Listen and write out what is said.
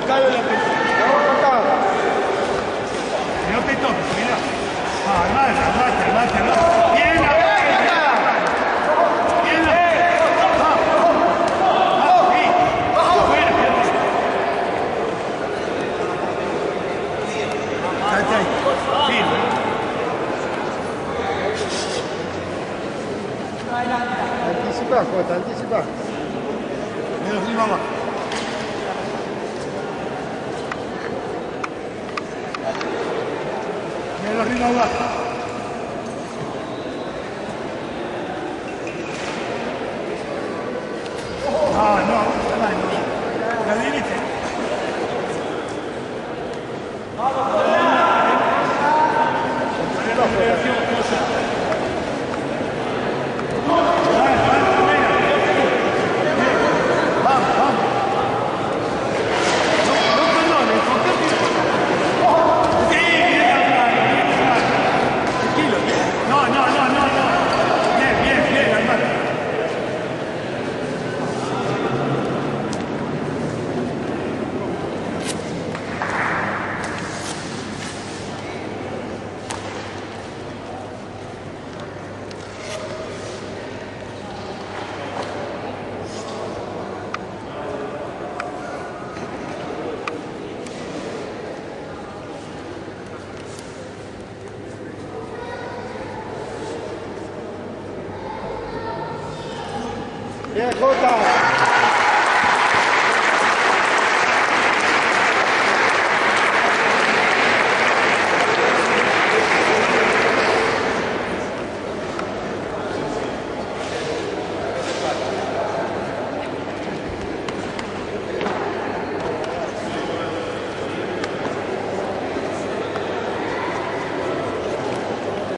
cae la pelota. No te toques, mira. Armate. Bien, Anticipa, Jota, anticipa. Menos arriba abajo. Menos arriba abajo. No, la dirige. Bien, Jota.